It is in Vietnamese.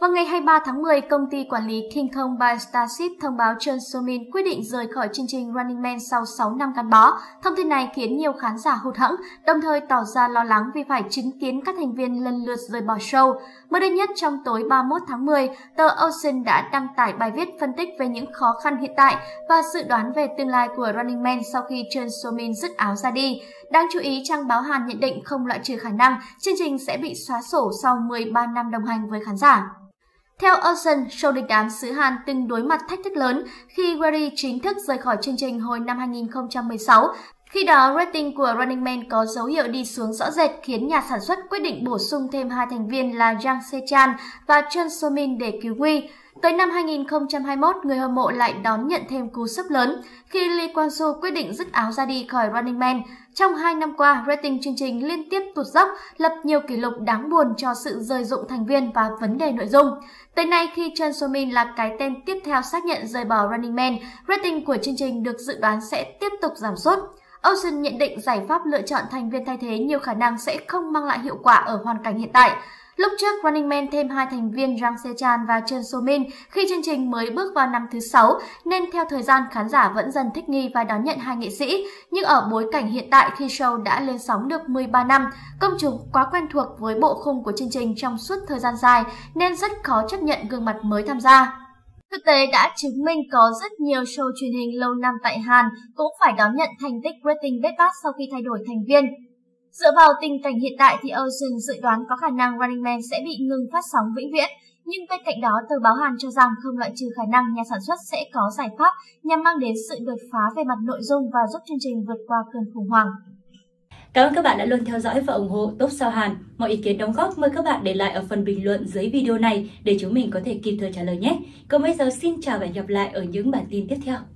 Vào ngày 23 tháng 10, công ty quản lý King Kong by Starship thông báo Chun So-min quyết định rời khỏi chương trình Running Man sau 6 năm gắn bó. Thông tin này khiến nhiều khán giả hụt hẫng, đồng thời tỏ ra lo lắng vì phải chứng kiến các thành viên lần lượt rời bỏ show. Mới đây nhất, trong tối 31 tháng 10, tờ Ocean đã đăng tải bài viết phân tích về những khó khăn hiện tại và dự đoán về tương lai của Running Man sau khi Chun So-min dứt áo ra đi. Đáng chú ý, trang báo Hàn nhận định không loại trừ khả năng chương trình sẽ bị xóa sổ sau 13 năm đồng hành với khán giả. Theo Ocean, show đình đám xứ Hàn từng đối mặt thách thức lớn khi Gary chính thức rời khỏi chương trình hồi năm 2016. Khi đó, rating của Running Man có dấu hiệu đi xuống rõ rệt khiến nhà sản xuất quyết định bổ sung thêm 2 thành viên là Jang Se-chan và Chun So-min để cứu nguy. Tới năm 2021, người hâm mộ lại đón nhận thêm cú sốc lớn khi Lee Kwang-soo quyết định dứt áo ra đi khỏi Running Man. Trong 2 năm qua, rating chương trình liên tiếp tụt dốc, lập nhiều kỷ lục đáng buồn cho sự rơi rụng thành viên và vấn đề nội dung. Tới nay, khi Chun So-min là cái tên tiếp theo xác nhận rời bỏ Running Man, rating của chương trình được dự đoán sẽ tiếp tục giảm sút. Ocean nhận định giải pháp lựa chọn thành viên thay thế nhiều khả năng sẽ không mang lại hiệu quả ở hoàn cảnh hiện tại. Lúc trước, Running Man thêm 2 thành viên Jang Se-chan và Chun So-min khi chương trình mới bước vào năm thứ 6, nên theo thời gian khán giả vẫn dần thích nghi và đón nhận 2 nghệ sĩ. Nhưng ở bối cảnh hiện tại khi show đã lên sóng được 13 năm, công chúng quá quen thuộc với bộ khung của chương trình trong suốt thời gian dài nên rất khó chấp nhận gương mặt mới tham gia. Thực tế đã chứng minh có rất nhiều show truyền hình lâu năm tại Hàn cũng phải đón nhận thành tích rating bết bát sau khi thay đổi thành viên. Dựa vào tình cảnh hiện tại thì Ocean dự đoán có khả năng Running Man sẽ bị ngừng phát sóng vĩnh viễn. Nhưng bên cạnh đó, tờ báo Hàn cho rằng không loại trừ khả năng nhà sản xuất sẽ có giải pháp nhằm mang đến sự đột phá về mặt nội dung và giúp chương trình vượt qua cơn khủng hoảng. Cảm ơn các bạn đã luôn theo dõi và ủng hộ Top Sao Hàn. Mọi ý kiến đóng góp mời các bạn để lại ở phần bình luận dưới video này để chúng mình có thể kịp thời trả lời nhé. Còn bây giờ xin chào và hẹn gặp lại ở những bản tin tiếp theo.